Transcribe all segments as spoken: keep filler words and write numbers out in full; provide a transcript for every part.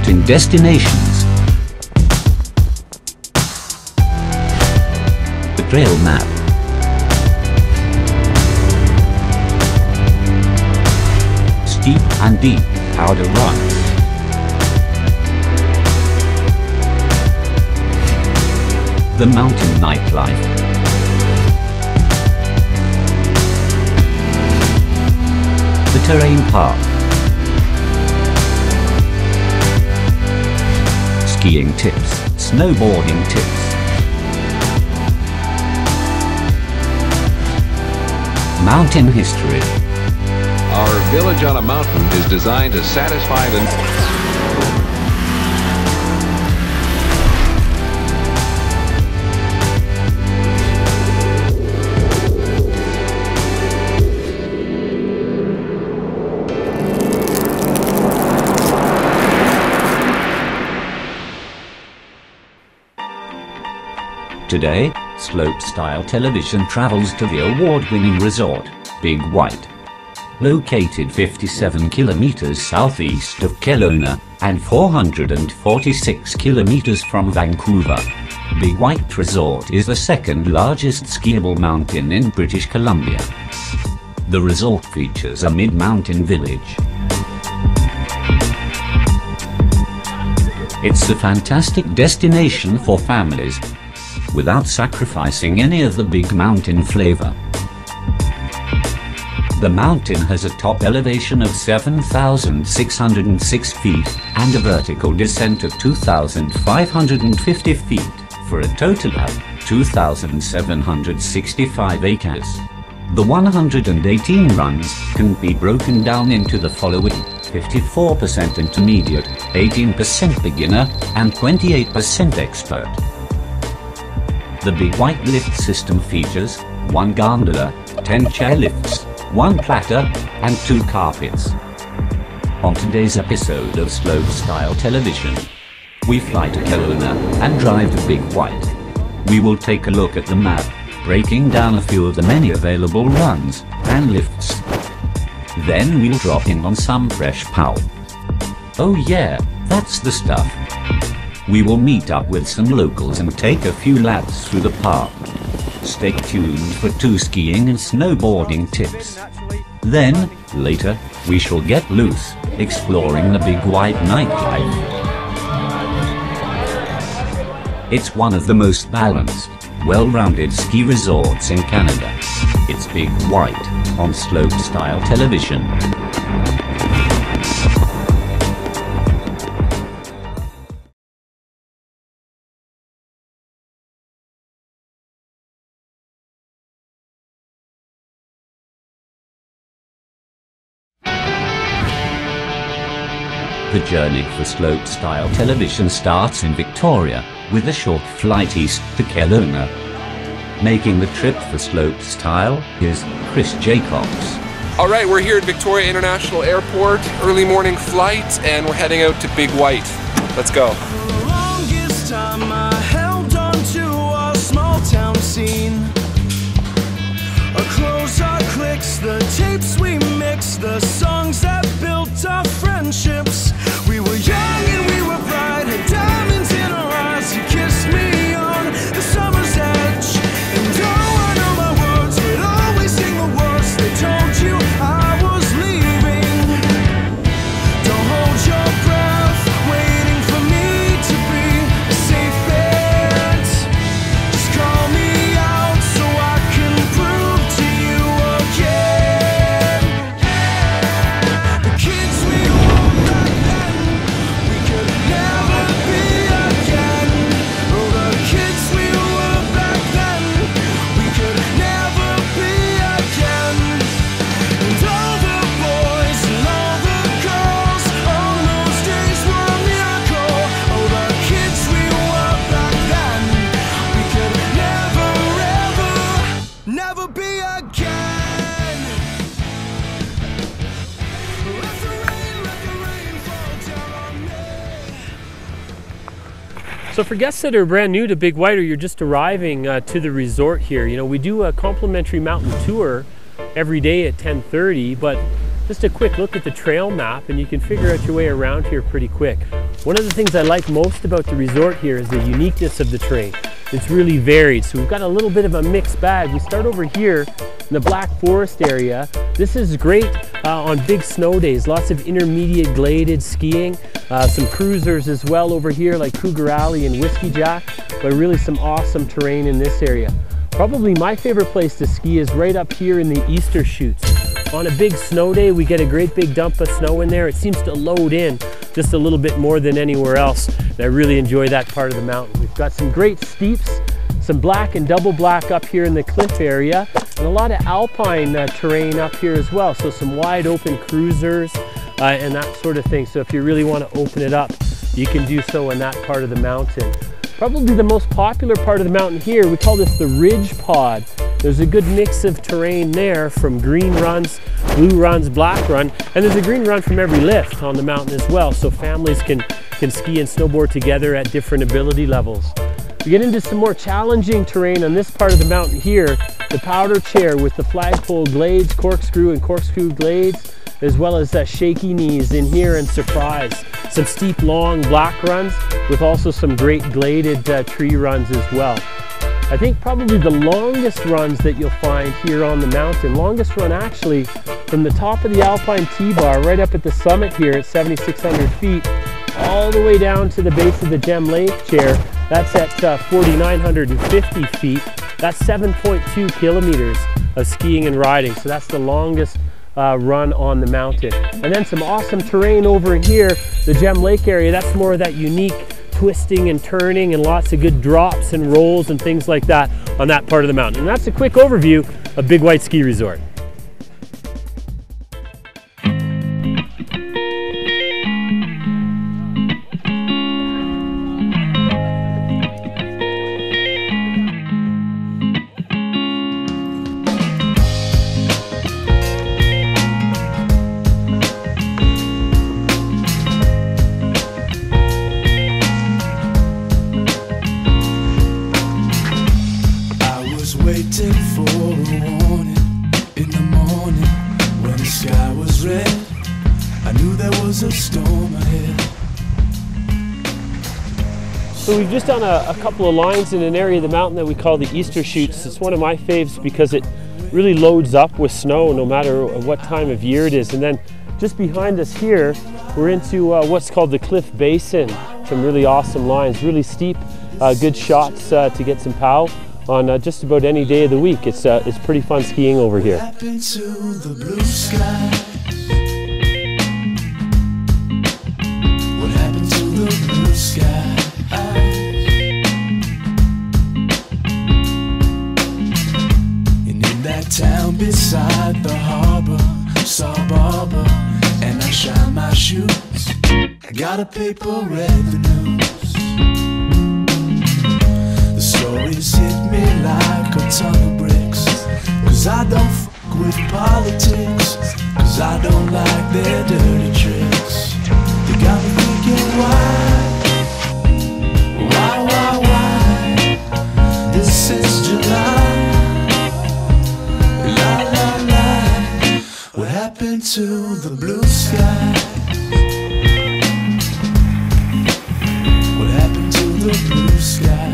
mountain destinations. The trail map. Steep and deep powder runs. The mountain nightlife. The terrain park. Skiing tips, snowboarding tips. Mountain history. Our village on a mountain is designed to satisfy the... Today, Slopestyle Television travels to the award-winning resort, Big White. Located fifty-seven kilometers southeast of Kelowna and four hundred forty-six kilometers from Vancouver, Big White Resort is the second largest skiable mountain in British Columbia. The resort features a mid-mountain village. It's a fantastic destination for families, without sacrificing any of the big mountain flavor. The mountain has a top elevation of seven thousand six hundred six feet and a vertical descent of two thousand five hundred fifty feet, for a total of two thousand seven hundred sixty-five acres. The one hundred eighteen runs can be broken down into the following: fifty-four percent intermediate, eighteen percent beginner, and twenty-eight percent expert. The Big White lift system features one gondola, ten chairlifts, one platter, and two carpets. On today's episode of Slopestyle Television, we fly to Kelowna and drive to Big White. We will take a look at the map, breaking down a few of the many available runs and lifts. Then we'll drop in on some fresh pow. Oh yeah, that's the stuff. We will meet up with some locals and take a few laps through the park. Stay tuned for two skiing and snowboarding tips. Then, later, we shall get loose, exploring the Big White nightlife. It's one of the most balanced, well-rounded ski resorts in Canada. It's Big White on Slopestyle Television. The journey for Slopestyle Television starts in Victoria, with a short flight east to Kelowna. Making the trip for Slopestyle is Chris Jacobs. All right, we're here at Victoria International Airport, early morning flight, and we're heading out to Big White. Let's go. For the longest time I held on to our small town scene. Our clothes, our clicks, the tapes we mixed, the songs that built our friendships. We were young and we were bright, had diamonds in our eyes. You kissed me on the summer's edge, and oh, I know my words would always sing the words they told you I was leaving. Don't hold your breath, waiting for me to be a safe bet. Just call me out so I can prove to you again. The kids we were back then, we could never be again. Oh, the kids we were back then, we could never be again. And all the boys and all the girls on those days were a miracle. Oh, the kids we were back then, we could never, ever, never be again. Let the rain, let the rain fall down on me. So for guests that are brand new to Big White, or you're just arriving uh, to the resort here, you know, we do a complimentary mountain tour every day at ten thirty, but just a quick look at the trail map and you can figure out your way around here pretty quick. One of the things I like most about the resort here is the uniqueness of the terrain. It's really varied, so we've got a little bit of a mixed bag. We start over here in the Black Forest area. This is great uh, on big snow days, lots of intermediate gladed skiing, uh, some cruisers as well over here like Cougar Alley and Whiskey Jack, but really some awesome terrain in this area. Probably my favorite place to ski is right up here in the Easter Chutes. On a big snow day, we get a great big dump of snow in there. It seems to load in just a little bit more than anywhere else. And I really enjoy that part of the mountain. We've got some great steeps, some black and double black up here in the cliff area, and a lot of alpine uh, terrain up here as well. So some wide open cruisers uh, and that sort of thing. So if you really want to open it up, you can do so in that part of the mountain. Probably the most popular part of the mountain here, we call this the Ridge Pod. There's a good mix of terrain there from green runs, blue runs, black run, and there's a green run from every lift on the mountain as well, so families can, can ski and snowboard together at different ability levels. We get into some more challenging terrain on this part of the mountain here, the Powder Chair with the flagpole glades, corkscrew and corkscrew glades, as well as uh, shaky knees in here and Surprise. Some steep, long black runs with also some great gladed uh, tree runs as well. I think probably the longest runs that you'll find here on the mountain, longest run actually from the top of the Alpine T-bar right up at the summit here at seventy-six hundred feet, all the way down to the base of the Gem Lake Chair. That's at uh, forty-nine hundred fifty feet. That's seven point two kilometers of skiing and riding. So that's the longest Uh, run on the mountain. And then some awesome terrain over here, the Gem Lake area. That's more of that unique twisting and turning and lots of good drops and rolls and things like that on that part of the mountain. And that's a quick overview of Big White Ski Resort. Waiting for a warning in the morning when the sky was red. I knew there was a storm ahead. So we've just done a, a couple of lines in an area of the mountain that we call the Easter Chutes. It's one of my faves because it really loads up with snow no matter what time of year it is. And then just behind us here, we're into uh, what's called the Cliff Basin. Some really awesome lines, really steep, uh, good shots uh, to get some pow on uh, just about any day of the week. It's, uh, it's pretty fun skiing over here. What happened to the blue sky? What happened to the blue sky? And in that town beside the harbor, saw Barbara and I shined my shoes. I got a paper, read the news. Stories hit me like a ton of bricks. Cause I don't fuck with politics, cause I don't like their dirty tricks. They got me thinking why, why, why, why? This is July, la, la, la. What happened to the blue sky? What happened to the blue sky?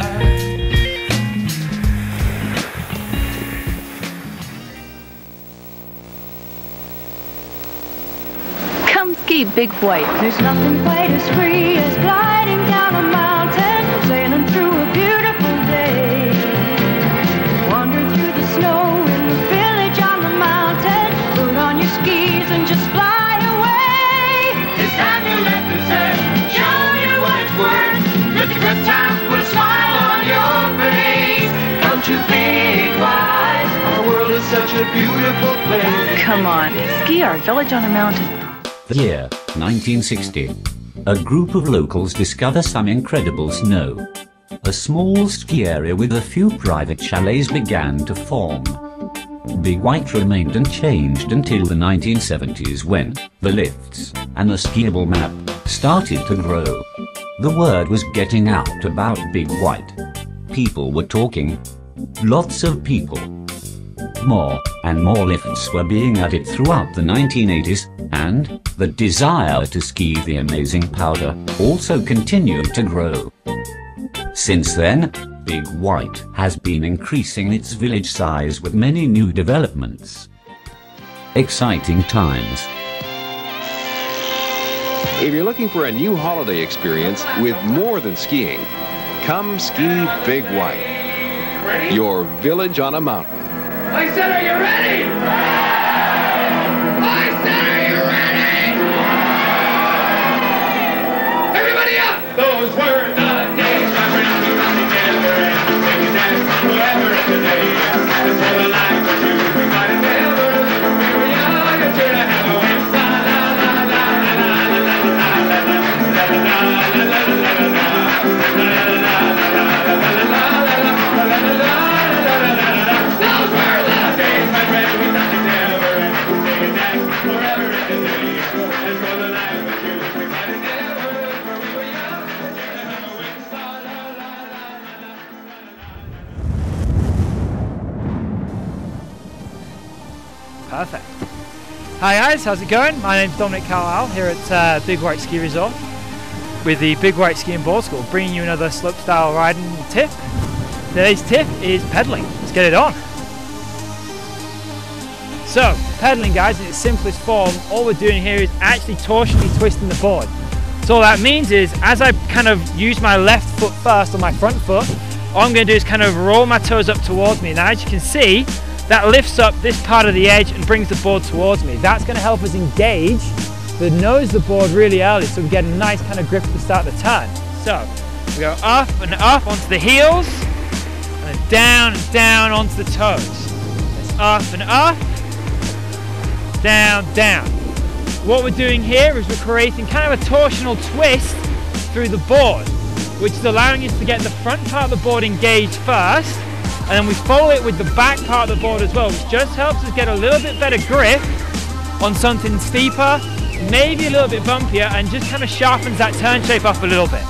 Come ski Big White. There's nothing quite as free as gliding down a mountain, sailing through a beautiful day. Wander through the snow in the village on the mountain, put on your skis and just fly away. It's time to let the surf show you what it's worth. With a good time, put a smile on your face. Come to Big White. Our world is such a beautiful place. Come on, ski our village on a mountain. The year nineteen sixty. A group of locals discover some incredible snow. A small ski area with a few private chalets began to form. Big White remained unchanged until the nineteen seventies when the lifts and the skiable map started to grow. The word was getting out about Big White. People were talking. Lots of people. More and more lifts were being added throughout the nineteen eighties, and the desire to ski the amazing powder also continued to grow. Since then, Big White has been increasing its village size with many new developments. Exciting times. If you're looking for a new holiday experience with more than skiing, come ski Big White, your village on a mountain. I said, are you ready? I said, are you ready? Everybody up! Those were the days, my friends, we got together and sing and dance forever and today. That's all the life was you, we might have never. We were young and sure to have a win. La la la la la la la la la la la la la la la la la. Perfect. Hi guys, how's it going? My name's Dominic Carlisle here at uh, Big White Ski Resort with the Big White Ski and Board School, bringing you another slopestyle riding tip. Today's tip is pedaling. Let's get it on. So, pedaling guys, in its simplest form, all we're doing here is actually torsionally twisting the board. So all that means is, as I kind of use my left foot first on my front foot, all I'm going to do is kind of roll my toes up towards me. Now as you can see, that lifts up this part of the edge and brings the board towards me. That's going to help us engage the nose of the board really early so we get a nice kind of grip to start the turn. So we go up and up onto the heels and then down and down onto the toes. It's up and up, down, down. What we're doing here is we're creating kind of a torsional twist through the board, which is allowing us to get the front part of the board engaged first, and then we follow it with the back part of the board as well, which just helps us get a little bit better grip on something steeper, maybe a little bit bumpier, and just kind of sharpens that turn shape up a little bit.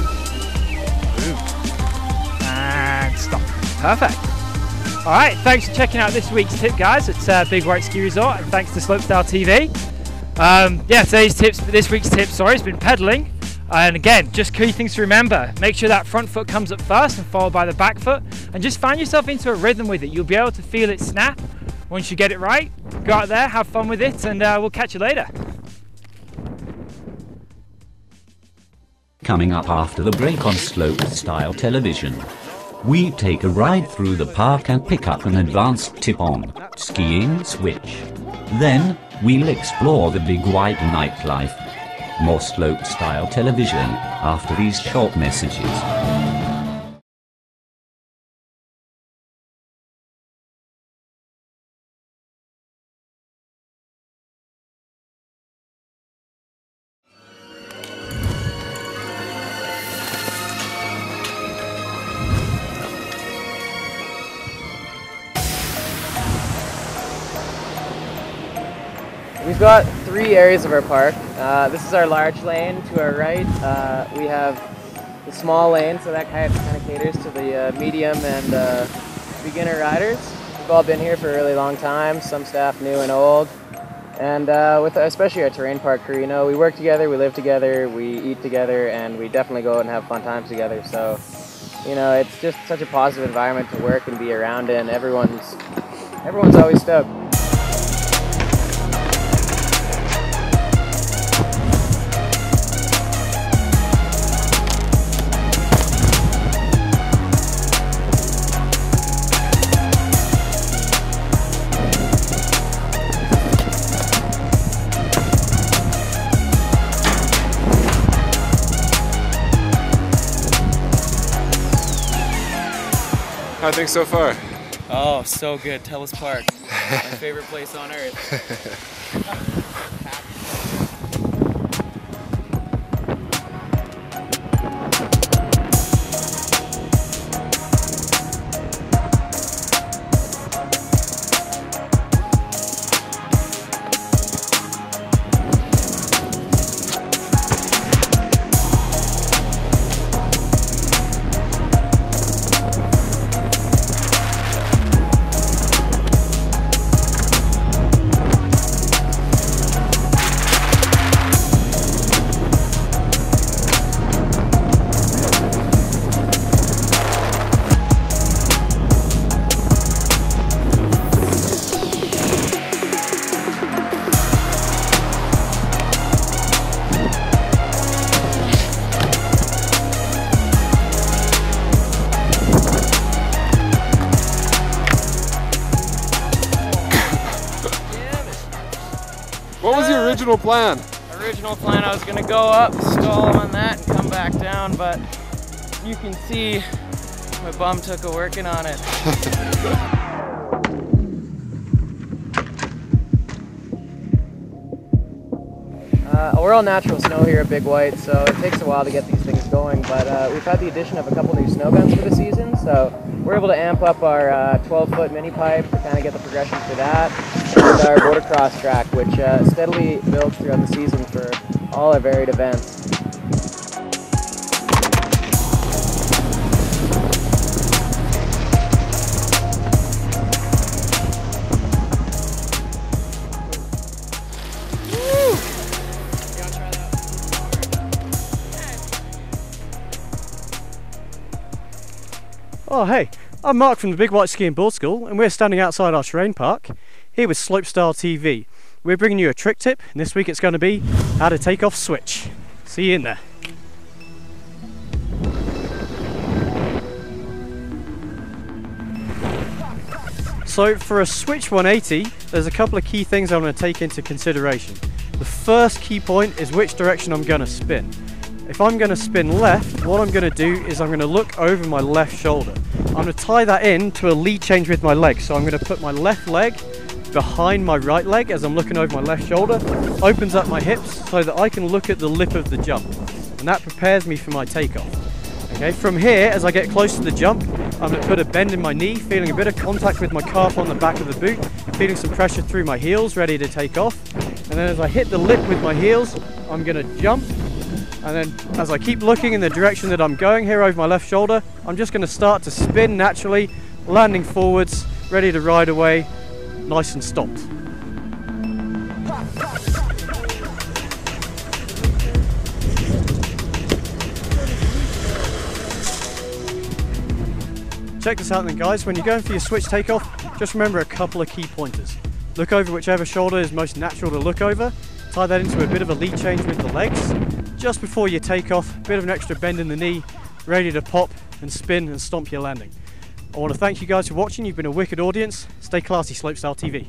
And stop. Perfect. All right, thanks for checking out this week's tip, guys. It's uh, Big White Ski Resort, and thanks to Slopestyle T V. Um, yeah, today's tips, this week's tip, sorry, has been pedaling. And again, just key things to remember. Make sure that front foot comes up first and followed by the back foot, and just find yourself into a rhythm with it. You'll be able to feel it snap once you get it right. Go out there, have fun with it, and uh, we'll catch you later. Coming up after the break on Slopestyle Television, we take a ride through the park and pick up an advanced tip on skiing switch. Then we'll explore the Big White nightlife. More Slopestyle Television after these short messages. We've got three areas of our park. Uh, this is our large lane. To our right, uh, we have the small lane, so that kind of, kind of caters to the uh, medium and uh, beginner riders. We've all been here for a really long time, some staff new and old. And uh, with especially our terrain park crew, you know, we work together, we live together, we eat together, and we definitely go out and have fun times together. So, you know, it's just such a positive environment to work and be around in. Everyone's, everyone's always stoked. How things so far? Oh, so good. Telus Park. My favorite place on earth. What was your original plan? Original plan, I was gonna go up, stall on that, and come back down, but you can see my bum took a working on it. Uh, we're all natural snow here at Big White, so it takes a while to get these things going, but uh, we've had the addition of a couple new snow guns for the season, so we're able to amp up our uh, twelve foot mini pipe to kind of get the progression for that, and our motocross track, which uh, steadily builds throughout the season for all our varied events. Oh hey, I'm Mark from the Big White Ski and Board School, and we're standing outside our terrain park here with Slopestyle T V. We're bringing you a trick tip, and this week it's going to be how to take off switch. See you in there. So for a switch one eighty, there's a couple of key things I'm going to take into consideration. The first key point is which direction I'm going to spin. If I'm going to spin left, what I'm going to do is I'm going to look over my left shoulder. I'm going to tie that in to a lead change with my leg. So I'm going to put my left leg behind my right leg as I'm looking over my left shoulder. Opens up my hips so that I can look at the lip of the jump. And that prepares me for my takeoff. Okay, from here, as I get close to the jump, I'm going to put a bend in my knee, feeling a bit of contact with my calf on the back of the boot, feeling some pressure through my heels, ready to take off. And then as I hit the lip with my heels, I'm going to jump. And then as I keep looking in the direction that I'm going here over my left shoulder, I'm just going to start to spin naturally, landing forwards, ready to ride away, nice and stopped. Check this out then guys, when you're going for your switch takeoff, just remember a couple of key pointers. Look over whichever shoulder is most natural to look over, tie that into a bit of a lead change with the legs. Just before you take off, a bit of an extra bend in the knee, ready to pop and spin and stomp your landing. I want to thank you guys for watching. You've been a wicked audience. Stay classy, Slopestyle T V.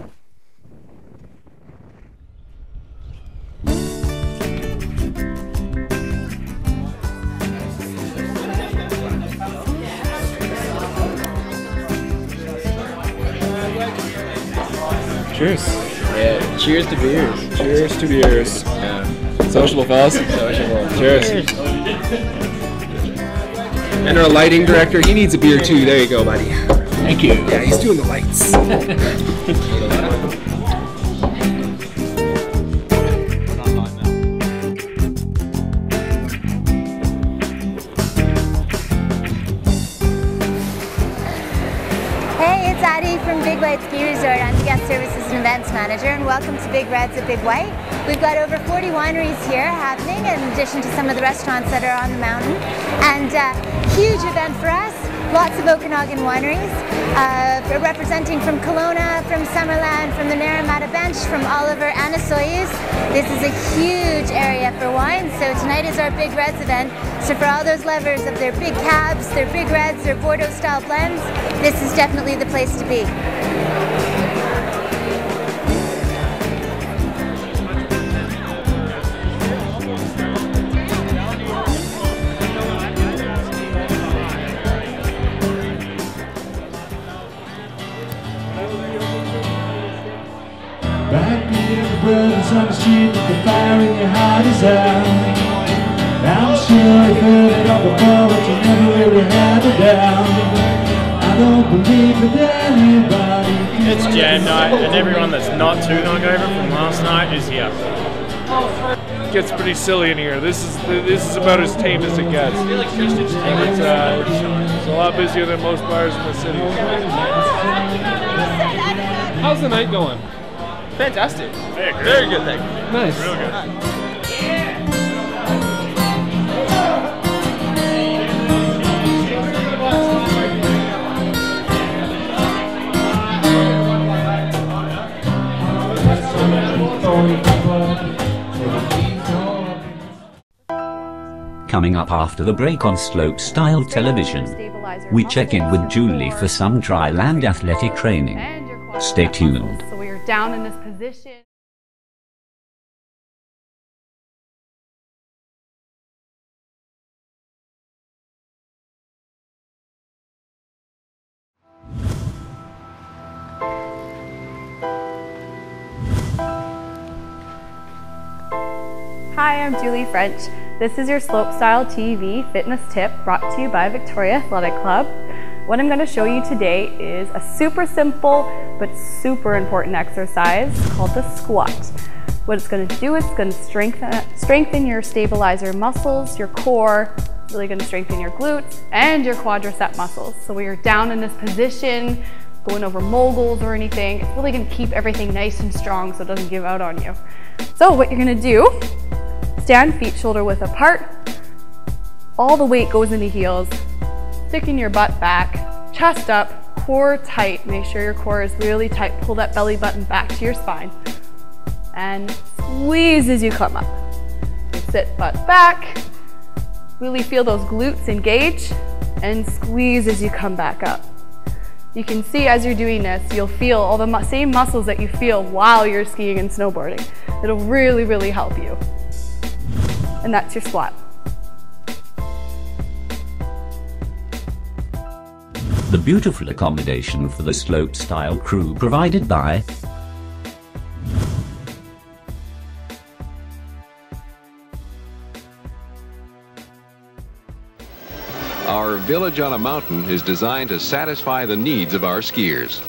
Cheers. Yeah, cheers to beers. Cheers to beers. Yeah. Sociable fellas. Sociable. Cheers. And our lighting director, he needs a beer too. There you go, buddy. Thank you. Yeah, he's doing the lights. Hey, it's Addie from Big White Ski Resort. I'm the Guest Services and Events Manager, and welcome to Big Reds at Big White. We've got over forty wineries here happening, in addition to some of the restaurants that are on the mountain. And uh, huge event for us. Lots of Okanagan wineries, uh, representing from Kelowna, from Summerland, from the Naramata Bench, from Oliver and Osoyoos. This is a huge area for wine, so tonight is our Big Reds event. So for all those lovers of their big cabs, their Big Reds, their Bordeaux style blends, this is definitely the place to be. Back in the brothers on the street with the fire in your heart is out. I'm sure you've heard it all before, but you never really had it down. I don't believe that anybody. It's jam night, and everyone that's not too hungover from last night is here. It gets pretty silly in here. This is this is about as tame as it gets. It's, uh, it's a lot busier than most bars in the city. How's the night going? Fantastic. Very good. Very good, thank you. Nice. Real good. Coming up after the break on Slopestyle Television, we check in with Julie for some dry land athletic training. Stay tuned. So we are down in this position. Hi, I'm Julie French. This is your Slopestyle T V fitness tip brought to you by Victoria Athletic Club. What I'm going to show you today is a super simple but super important exercise called the squat. What it's going to do is it's going to strengthen, strengthen your stabilizer muscles, your core, really going to strengthen your glutes and your quadricep muscles. So when you're down in this position, going over moguls or anything, it's really going to keep everything nice and strong so it doesn't give out on you. So what you're going to do, stand feet shoulder width apart, all the weight goes into heels, sticking your butt back, chest up, core tight. Make sure your core is really tight. Pull that belly button back to your spine and squeeze as you come up. You sit butt back, really feel those glutes engage and squeeze as you come back up. You can see as you're doing this, you'll feel all the mu- same muscles that you feel while you're skiing and snowboarding. It'll really, really help you. And that's your squat. The beautiful accommodation for the Slopestyle crew provided by Our village on a mountain is designed to satisfy the needs of our skiers.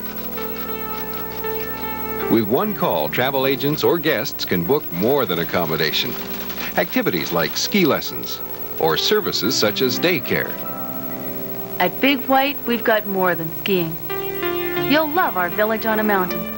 With one call, travel agents or guests can book more than accommodation. Activities like ski lessons or services such as daycare. At Big White, we've got more than skiing. You'll love our village on a mountain.